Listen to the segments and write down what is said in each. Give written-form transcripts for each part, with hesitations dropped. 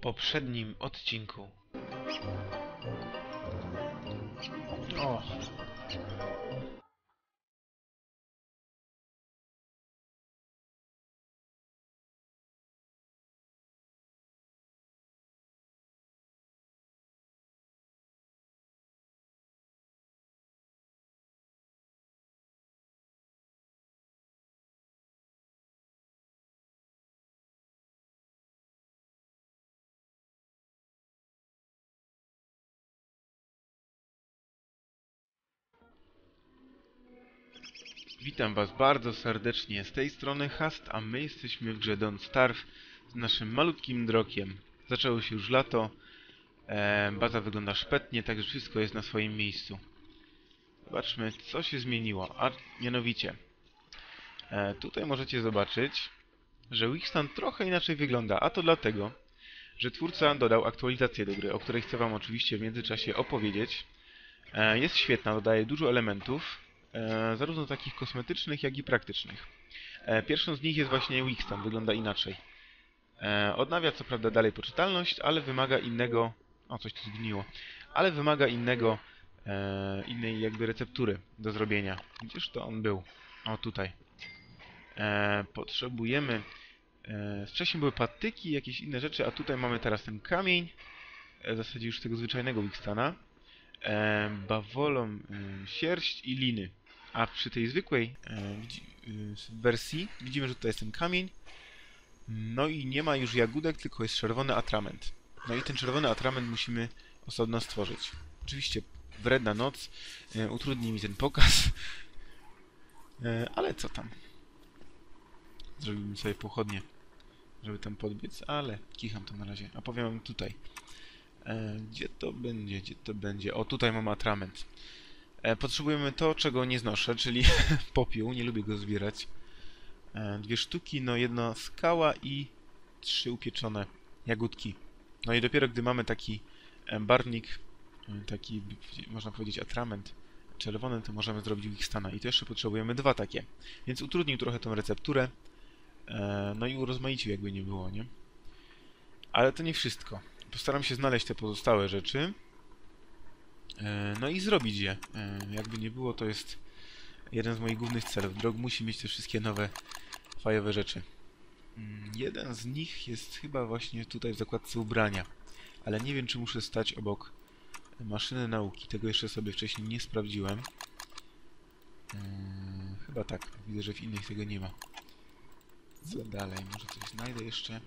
poprzednim odcinku. O! Witam Was bardzo serdecznie, z tej strony Hast, a my jesteśmy w grze Don't Starve z naszym malutkim drokiem. Zaczęło się już lato, baza wygląda szpetnie, także wszystko jest na swoim miejscu. Zobaczmy, co się zmieniło, a mianowicie tutaj możecie zobaczyć, że Wixstan trochę inaczej wygląda, a to dlatego, że twórca dodał aktualizację do gry, o której chcę Wam oczywiście w międzyczasie opowiedzieć. Jest świetna, dodaje dużo elementów, zarówno takich kosmetycznych, jak i praktycznych. Pierwszą z nich jest właśnie Wixstan, wygląda inaczej. Odnawia co prawda dalej poczytalność, ale wymaga innego... O, coś tu zgniło. Ale wymaga innej jakby receptury do zrobienia. Gdzież to on był? O, tutaj. Potrzebujemy... Wcześniej były patyki, jakieś inne rzeczy, a tutaj mamy teraz ten kamień. W zasadzie już tego zwyczajnego Wixstana. Bawolą, sierść i liny. A przy tej zwykłej wersji widzimy, że tutaj jest ten kamień. No i nie ma już jagódek, tylko jest czerwony atrament. No i ten czerwony atrament musimy osobno stworzyć. Oczywiście wredna noc utrudni mi ten pokaz. Ale co tam? Zrobimy sobie pochodnie, żeby tam podbiec, ale kicham to na razie. A powiem wam tutaj. Gdzie to będzie? Gdzie to będzie? O, tutaj mam atrament. Potrzebujemy to, czego nie znoszę, czyli popiół. Nie lubię go zbierać. 2 sztuki, no 1 skała i 3 upieczone jagódki. No i dopiero gdy mamy taki barwnik, taki można powiedzieć atrament czerwony, to możemy zrobić Wixstana. I to jeszcze potrzebujemy 2 takie. Więc utrudnił trochę tą recepturę. No i urozmaicił, jakby nie było, nie? Ale to nie wszystko. Postaram się znaleźć te pozostałe rzeczy. No i zrobić je. Jakby nie było, to jest jeden z moich głównych celów. Drog musi mieć te wszystkie nowe, fajowe rzeczy. Jeden z nich jest chyba właśnie tutaj w zakładce ubrania. Ale nie wiem, czy muszę stać obok maszyny nauki. Tego jeszcze sobie wcześniej nie sprawdziłem. Chyba tak. Widzę, że w innych tego nie ma. Co dalej? Może coś znajdę jeszcze?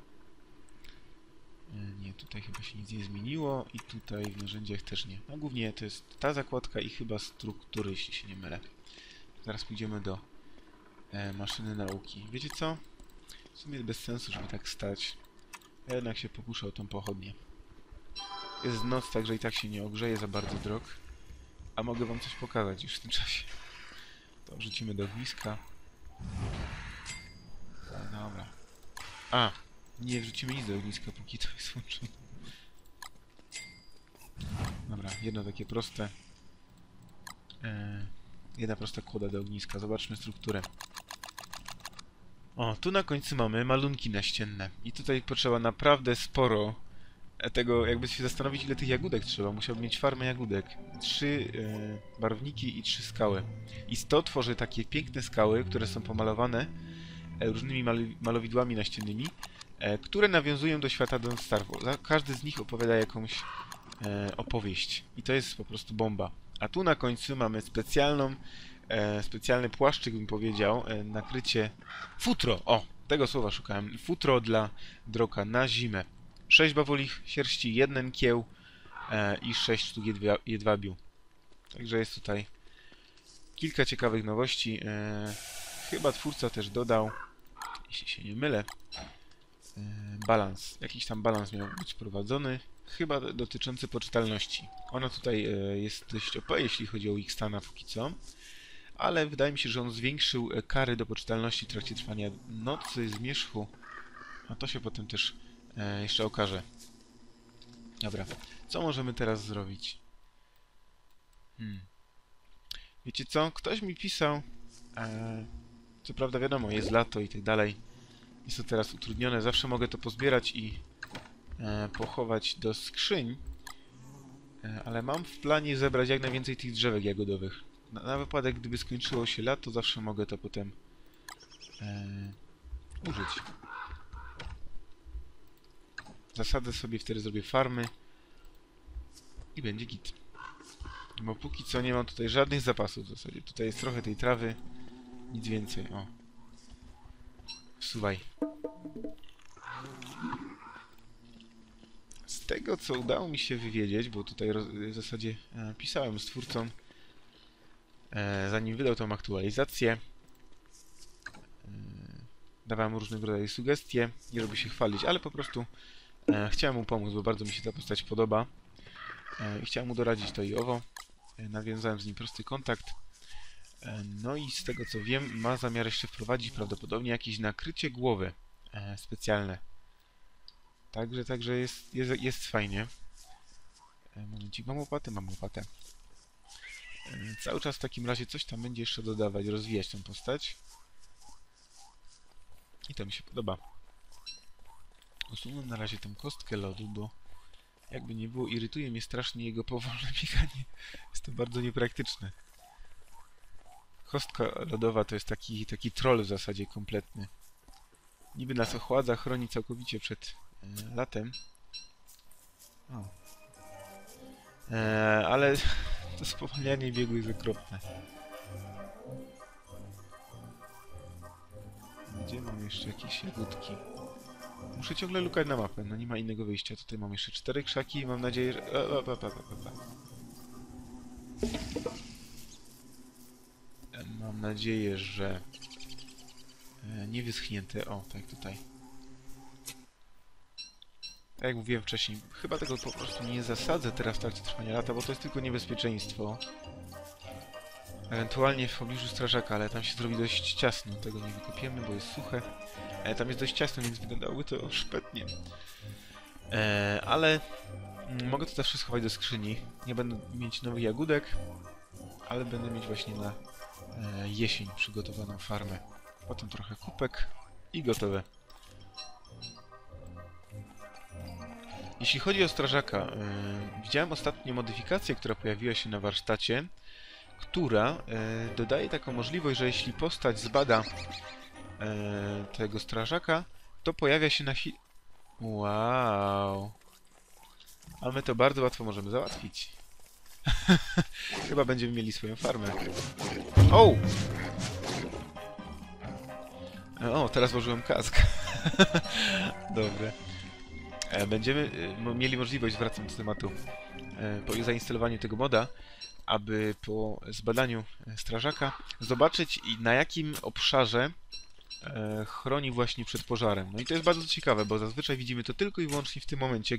Nie, tutaj chyba się nic nie zmieniło i tutaj w narzędziach też nie. No głównie to jest ta zakładka i chyba struktury, jeśli się nie mylę. Zaraz pójdziemy do maszyny nauki. Wiecie co? W sumie jest bez sensu, żeby tak stać. Ja jednak się pokuszę o tą pochodnię. Jest noc, także i tak się nie ogrzeje za bardzo drog. A mogę wam coś pokazać już w tym czasie. To wrzucimy do ogniska. Dobra. A! Nie wrzucimy nic do ogniska, póki to jest włączone. Dobra, jedno takie proste. Jedna prosta kłoda do ogniska. Zobaczmy strukturę. O, tu na końcu mamy malunki naścienne. I tutaj potrzeba naprawdę sporo tego, jakby się zastanowić, ile tych jagódek trzeba. Musiałbym mieć farmę jagódek. 3 barwniki i 3 skały. I to tworzy takie piękne skały, które są pomalowane różnymi malowidłami naściennymi, które nawiązują do świata Don't Starve. Każdy z nich opowiada jakąś opowieść. I to jest po prostu bomba. A tu na końcu mamy specjalny płaszczyk, bym powiedział, nakrycie futro. O, tego słowa szukałem. Futro dla droka na zimę. 6 bawolich sierści, 1 kieł i 6 sztuk jedwabiu. Także jest tutaj kilka ciekawych nowości. Chyba twórca też dodał, jeśli się nie mylę, balans. Jakiś tam balans miał być wprowadzony, chyba dotyczący poczytalności. Ona tutaj jest dość OP, jeśli chodzi o Wixstana póki co, ale wydaje mi się, że on zwiększył kary do poczytalności w trakcie trwania nocy, zmierzchu, a to się potem też jeszcze okaże. Dobra, co możemy teraz zrobić? Wiecie co? Ktoś mi pisał, co prawda wiadomo, jest lato i tak dalej. Jest to teraz utrudnione. Zawsze mogę to pozbierać i pochować do skrzyń, ale mam w planie zebrać jak najwięcej tych drzewek jagodowych. Na wypadek, gdyby skończyło się lato, zawsze mogę to potem użyć. Zasadzę sobie, wtedy zrobię farmy i będzie git. Bo póki co nie mam tutaj żadnych zapasów w zasadzie. Tutaj jest trochę tej trawy, nic więcej. O. Wsuwaj. Z tego, co udało mi się wywiedzieć, bo tutaj w zasadzie pisałem z twórcą, zanim wydał tą aktualizację, dawałem różnego rodzaju sugestie, nie żeby się chwalić, ale po prostu chciałem mu pomóc, bo bardzo mi się ta postać podoba i chciałem mu doradzić to i owo. Nawiązałem z nim prosty kontakt. No i z tego, co wiem, ma zamiar jeszcze wprowadzić prawdopodobnie jakieś nakrycie głowy specjalne. Także jest fajnie. Momencik, mam łopatę, mam łopatę. Cały czas w takim razie coś tam będzie jeszcze dodawać, rozwijać tę postać. I to mi się podoba. Usunę na razie tę kostkę lodu, bo jakby nie było, irytuje mnie strasznie jego powolne bieganie. Jest to bardzo niepraktyczne. Kostka lodowa to jest taki troll w zasadzie kompletny. Niby nas ochładza, chroni całkowicie przed latem. Ale to spowalnianie biegu jest okropne. Gdzie mam jeszcze jakieś jagódki? Muszę ciągle lukać na mapę, no nie ma innego wyjścia. Tutaj mam jeszcze 4 krzaki i mam nadzieję, że... Mam nadzieję, że... nie wyschnięte. O, tak tutaj. Tak jak mówiłem wcześniej, chyba tego po prostu nie zasadzę teraz w trakcie trwania lata, bo to jest tylko niebezpieczeństwo. Ewentualnie w pobliżu strażaka, ale tam się zrobi dość ciasno. Tego nie wykopiemy, bo jest suche. Tam jest dość ciasno, więc wyglądałoby to szpetnie. Ale mogę to zawsze schować do skrzyni. Nie będę mieć nowych jagódek, ale będę mieć właśnie na jesień przygotowaną farmę. Potem trochę kubek i gotowe. Jeśli chodzi o strażaka, widziałem ostatnio modyfikację, która pojawiła się na warsztacie, która dodaje taką możliwość, że jeśli postać zbada tego strażaka, to pojawia się na Wow. A my to bardzo łatwo możemy załatwić. Chyba będziemy mieli swoją farmę. O! O, teraz włożyłem kask. Dobre. Będziemy mieli możliwość, wracam do tematu, po zainstalowaniu tego moda, aby po zbadaniu strażaka zobaczyć, na jakim obszarze chroni właśnie przed pożarem. No i to jest bardzo ciekawe, bo zazwyczaj widzimy to tylko i wyłącznie w tym momencie,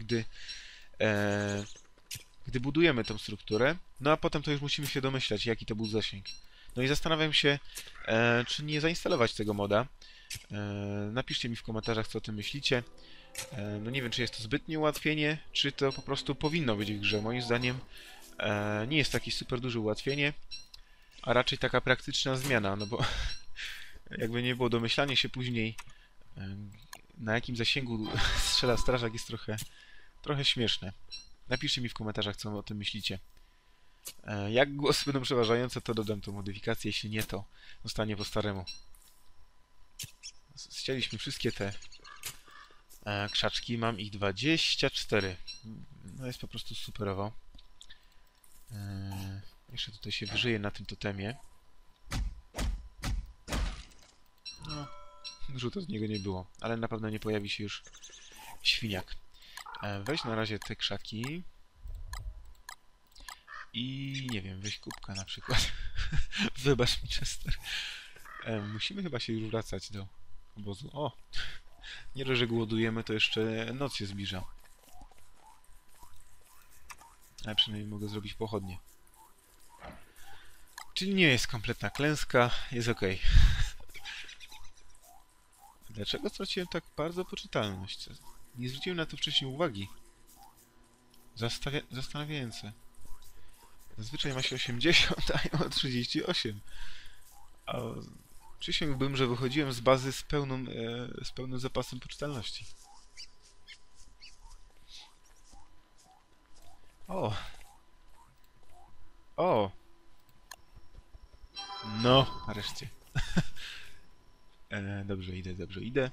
gdy budujemy tą strukturę, no a potem to już musimy się domyślać, jaki to był zasięg. No i zastanawiam się, czy nie zainstalować tego moda. Napiszcie mi w komentarzach, co o tym myślicie. No nie wiem, czy jest to zbytnie ułatwienie, czy to po prostu powinno być w grze. Moim zdaniem nie jest takie super duże ułatwienie, a raczej taka praktyczna zmiana, no bo jakby nie było, domyślanie się później, na jakim zasięgu strzela strażak, jest trochę śmieszne. Napiszcie mi w komentarzach, co o tym myślicie. Jak głosy będą przeważające, to dodam tą modyfikację, jeśli nie, to zostanie po staremu. Ścięliśmy wszystkie te krzaczki, mam ich 24. No jest po prostu superowo. Jeszcze tutaj się wyżyję na tym totemie. No, dużo to z niego nie było, ale na pewno nie pojawi się już świniak. Weź na razie te krzaki. I nie wiem, weź kubka na przykład. Wybacz mi, Chester. Musimy chyba się już wracać do obozu. O! Nie dość, że głodujemy, to jeszcze noc się zbliża. Ale przynajmniej mogę zrobić pochodnie. Czyli nie jest kompletna klęska, jest ok. Dlaczego straciłem tak bardzo poczytalność? Nie zwróciłem na to wcześniej uwagi. Zastanawiające. Zazwyczaj ma się 80, a ja mam 38. A przysięgłbym, że wychodziłem z bazy z pełnym zapasem poczytalności. O! O! No, nareszcie. Dobrze idę, dobrze idę.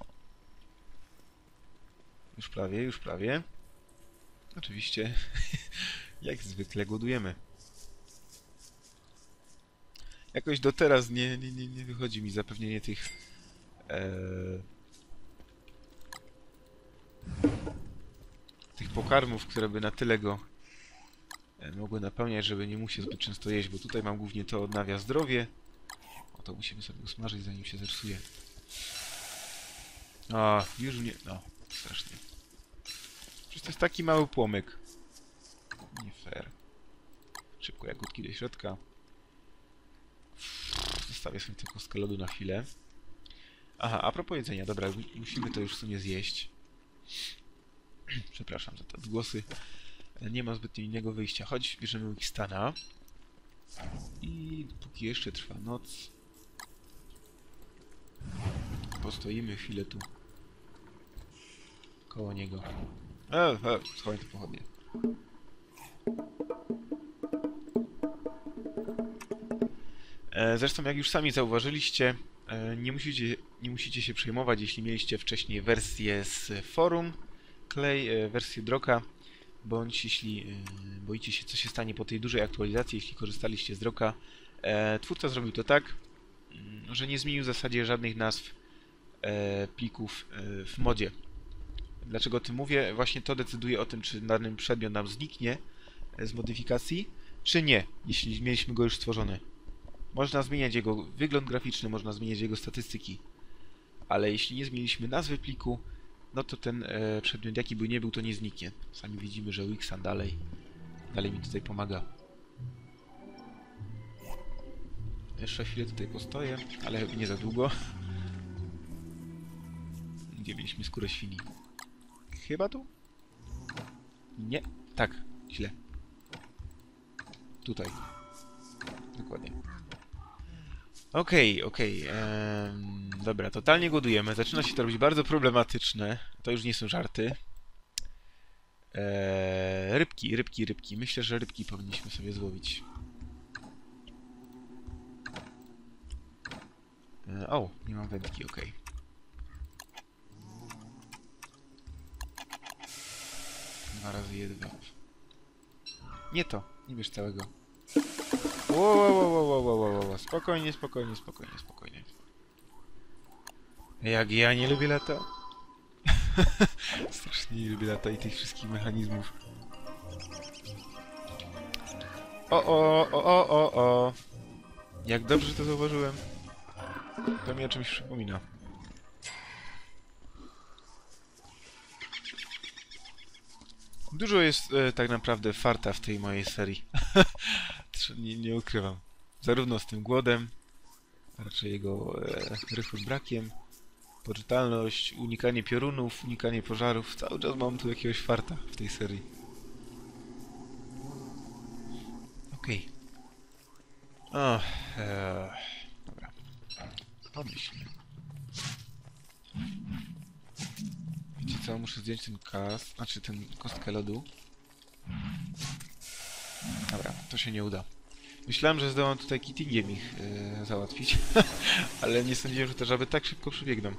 Już prawie, już prawie. Oczywiście, jak zwykle głodujemy. Jakoś do teraz nie wychodzi mi zapewnienie tych pokarmów, które by na tyle go mogły napełniać, żeby nie musiał zbyt często jeść, bo tutaj mam głównie to odnawia zdrowie. O, to musimy sobie usmażyć, zanim się zepsuje. A, już mnie... No, strasznie. Przecież to jest taki mały płomyk. Nie fair. Szybko jagódki do środka. Zostawię sobie tylko kostkę lodu na chwilę. Aha, a propos jedzenia, dobra, musimy to już w sumie zjeść. Przepraszam za te odgłosy. Nie ma zbytnio innego wyjścia. Chodź, bierzemy Wikstana. I póki jeszcze trwa noc, postoimy chwilę tu koło niego. Schowaj te pochodnie. Zresztą, jak już sami zauważyliście, nie musicie się przejmować, jeśli mieliście wcześniej wersję z forum, wersję Droka, bądź jeśli boicie się, co się stanie po tej dużej aktualizacji, jeśli korzystaliście z Droka. Twórca zrobił to tak, że nie zmienił w zasadzie żadnych nazw plików w modzie. Dlaczego o tym mówię? Właśnie to decyduje o tym, czy dany przedmiot nam zniknie z modyfikacji, czy nie, jeśli mieliśmy go już stworzony. Można zmieniać jego wygląd graficzny, można zmieniać jego statystyki, ale jeśli nie zmieniliśmy nazwy pliku, no to ten przedmiot, jaki by nie był, to nie zniknie. Sami widzimy, że Wixan dalej mi tutaj pomaga. Jeszcze chwilę tutaj postoję, ale nie za długo. Gdzie mieliśmy skórę świni? Chyba tu? Nie. Tak, źle. Tutaj. Dokładnie. Okej. Dobra, totalnie głodujemy. Zaczyna się to robić bardzo problematyczne. To już nie są żarty. Rybki. Myślę, że rybki powinniśmy sobie złowić. O, nie mam wędki, okej. Dwa razy jedno. Nie to, nie bierz całego. Wow. Spokojnie. Jak ja nie lubię lata. Strasznie nie lubię lata i tych wszystkich mechanizmów. O. Jak dobrze to zauważyłem. To mi o czymś przypomina. Dużo jest tak naprawdę farta w tej mojej serii. nie ukrywam. Zarówno z tym głodem, a raczej jego rychłym brakiem, poczytalność, unikanie piorunów, unikanie pożarów. Cały czas mam tu jakiegoś farta w tej serii. Okej. Dobra. Pomyślmy. Wiecie co? Muszę zdjąć ten ten kostkę lodu. Dobra, to się nie uda. Myślałem, że zdołam tutaj kittingiem ich załatwić, ale nie sądziłem, że te żaby tak szybko przybiegną.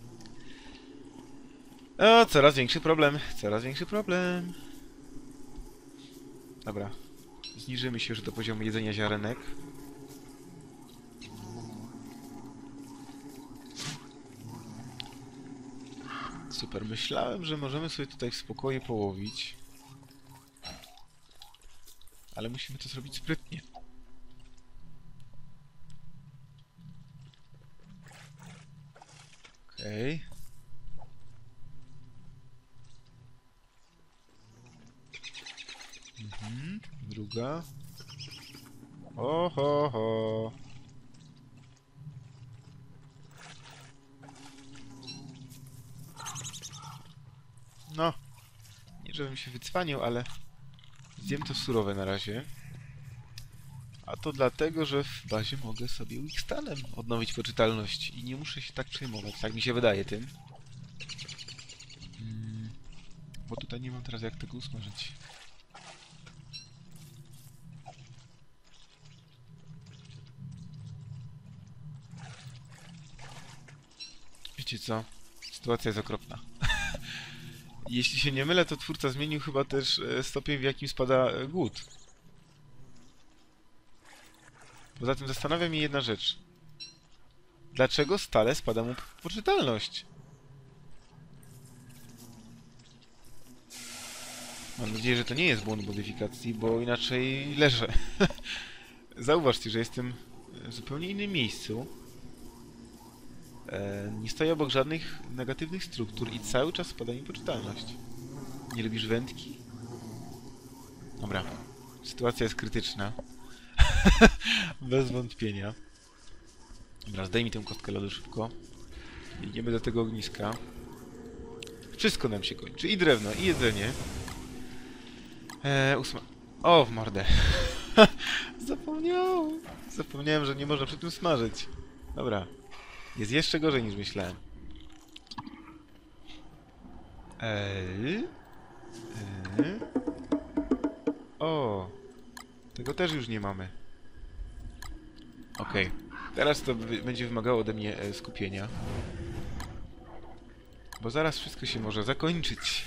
O, coraz większy problem. Dobra. Zniżymy się już do poziomu jedzenia ziarenek. Super, myślałem, że możemy sobie tutaj w spokoju połowić. Ale musimy to zrobić sprytnie. Okej. Druga. Oho. No. Nie żebym się wycwaniał, ale zjem to surowe na razie. A to dlatego, że w bazie mogę sobie Wixtanem odnowić poczytalność i nie muszę się tak przejmować. Tak mi się wydaje tym. Bo tutaj nie mam teraz jak tego usmażyć. Wiecie co? Sytuacja jest okropna. Jeśli się nie mylę, to twórca zmienił chyba też stopień, w jakim spada głód. Poza tym zastanawia mnie jedna rzecz. Dlaczego stale spada mu poczytalność? Mam nadzieję, że to nie jest błąd modyfikacji, bo inaczej leżę. Zauważcie, że jestem w zupełnie innym miejscu. Nie stoję obok żadnych negatywnych struktur i cały czas spada mi poczytalność. Nie lubisz wędki? Dobra. Sytuacja jest krytyczna. Bez wątpienia. Dobra, zdejmij tę kostkę lodu szybko. Idziemy do tego ogniska. Wszystko nam się kończy. I drewno, i jedzenie. O, w mordę. Zapomniałem. Zapomniałem, że nie można przy tym smażyć. Dobra. Jest jeszcze gorzej niż myślałem. O. Tego też już nie mamy. Okej. Teraz to będzie wymagało ode mnie skupienia. Bo zaraz wszystko się może zakończyć.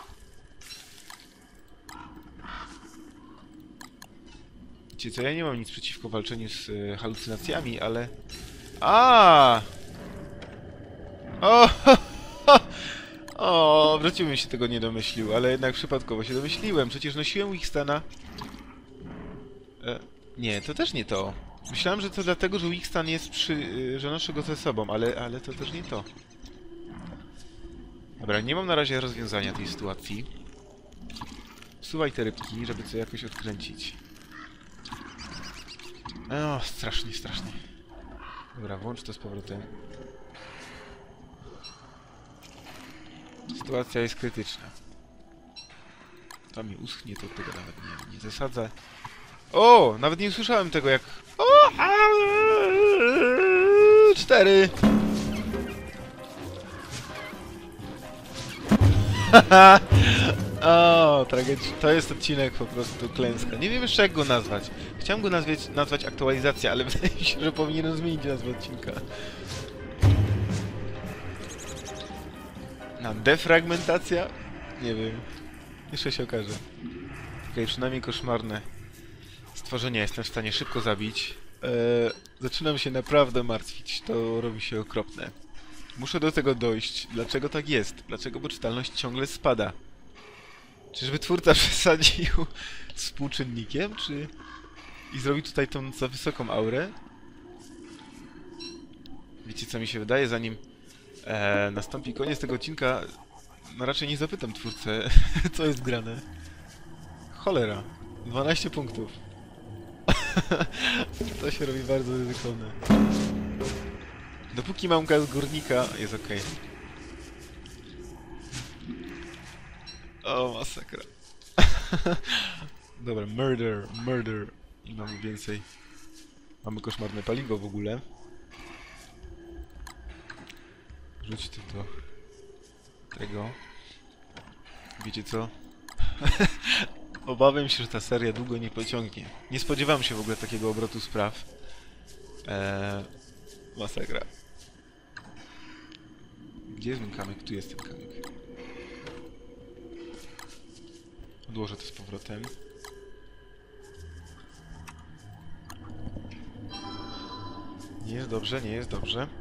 Wiecie co, ja nie mam nic przeciwko walczeniu z halucynacjami, ale... A! O! O! Wróciłbym się tego nie domyślił, ale jednak przypadkowo się domyśliłem. Przecież nosiłem Wickstana... Nie, to też nie to. Myślałem, że to dlatego, że Wickstan jest że noszę go ze sobą, ale to też nie to. Dobra, nie mam na razie rozwiązania tej sytuacji. Wsuwaj te rybki, żeby to jakoś odkręcić. O, strasznie, strasznie. Dobra, włącz to z powrotem. Sytuacja jest krytyczna. To mi uschnie, to tego nawet nie zasadzę. O! Nawet nie usłyszałem tego jak... O! 4! O, tragicznie. To jest odcinek po prostu klęska. Nie wiem jeszcze jak go nazwać. Chciałem go nazwać aktualizacja, ale wydaje mi się, że powinienem zmienić nazwę odcinka. Na defragmentacja? Nie wiem. Jeszcze się okaże. Okej, przynajmniej koszmarne stworzenia jestem w stanie szybko zabić. Zaczynam się naprawdę martwić. To robi się okropne. Muszę do tego dojść. Dlaczego tak jest? Dlaczego poczytalność ciągle spada? Czyżby twórca przesadził z współczynnikiem, czy... I zrobił tutaj tą za wysoką aurę? Wiecie co mi się wydaje? Zanim nastąpi koniec tego odcinka, no raczej nie zapytam twórcę, co jest grane. Cholera. 12 punktów. To się robi bardzo ryzykowne. Dopóki mam gaz górnika, jest okej. O, masakra. Dobra, murder. I mamy więcej. Mamy koszmarne paliwo w ogóle. Rzuć to do tego. Wiecie co? Obawiam się, że ta seria długo nie pociągnie. Nie spodziewałem się w ogóle takiego obrotu spraw. Masakra. Gdzie jest ten kamyk? Tu jest ten kamyk. Odłożę to z powrotem. Nie jest dobrze, nie jest dobrze.